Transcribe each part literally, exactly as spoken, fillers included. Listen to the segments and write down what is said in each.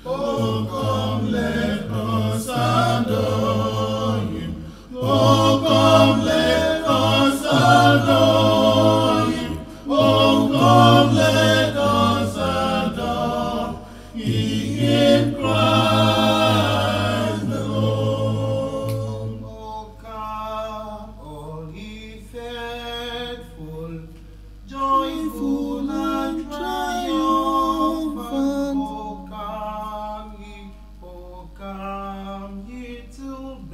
Oh, come, let us adore him. Oh, come, let us adore him. Oh, come, let us adore him, Christ the Lord. Oh, come, all ye faithful, joyful and triumphant. Oh, come ye, oh, come ye to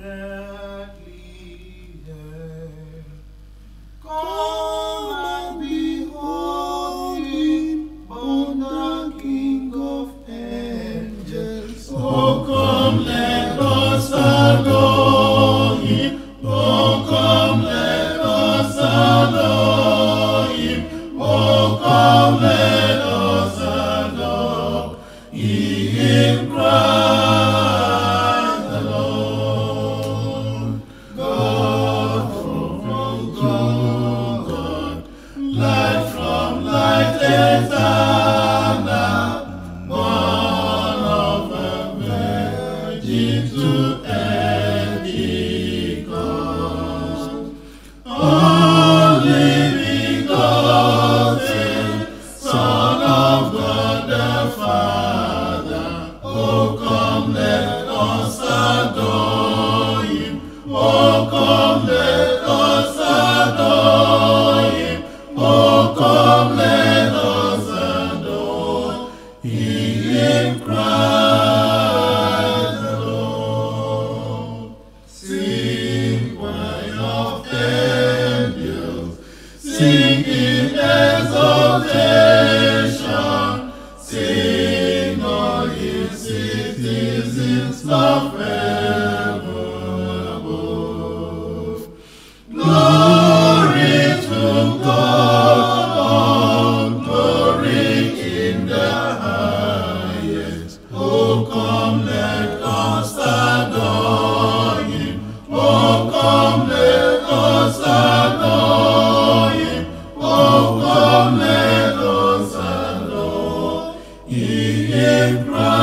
Bethlehem. Come and behold him, born the King of angels. Oh, come, let us adore him. Oh, come, let us adore him. Oh, come, let us adore him, Christ the Lord. God from God, light from light, eternal, born of a virgin to Pentecost. Only begotten Son of God the Father. Oh, come, let us adore him. Oh, come, let us adore him. Oh, come, let us adore him, Christ the Lord. Sing, choir of angels, sing in exaltation, sing all ye citizens of heaven above. Glory to God, all glory in the highest. Oh, come, let us adore him. Oh, come, let us adore him. Oh, come, let us adore him,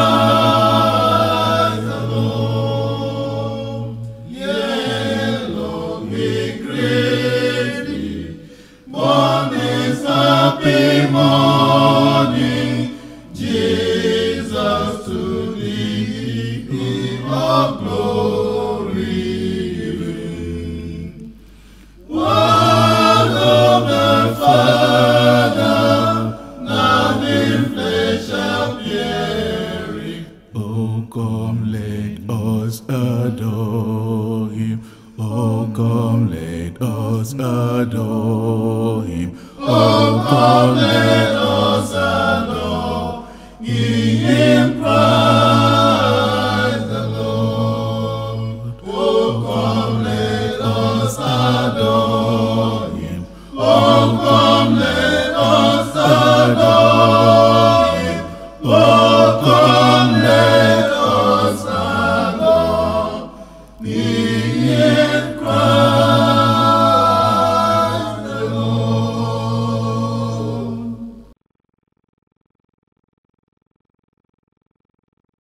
Christ the Lord. Yea, Lord, we greatly born this happy morning, Jesus to thee be all glory. Word of the Father, now in flesh appearing. Oh, come, let us adore him. Oh, come, let us adore him. Oh, come, let us adore him.